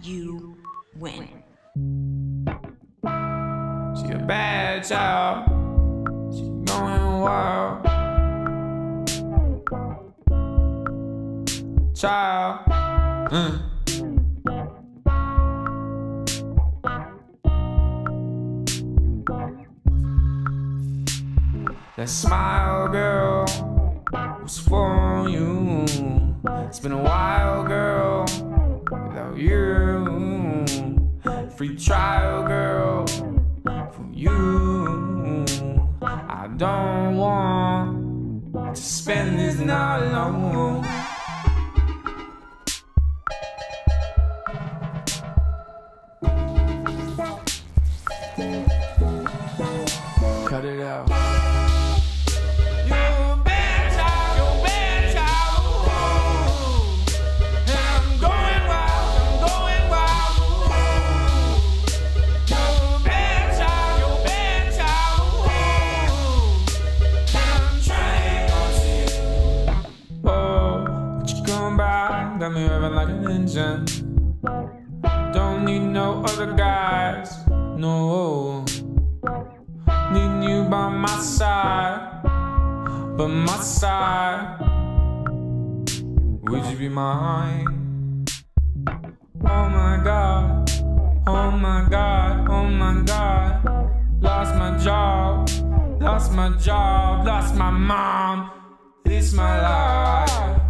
you win. She a bad child, she going wild. Child, That smile, girl, was for you. It's been a while, girl, without you. Free trial, girl, for you. I don't want to spend this night alone. Cut it out. You're a bad child, and I'm going wild, You're a bad child, and I'm trying not to. Oh, but you come by, got me revving like an engine. Don't need no other guys, no. Need you by my side, would you be mine? Oh my God, oh my God, oh my God. Lost my job, lost my mom. It's my life.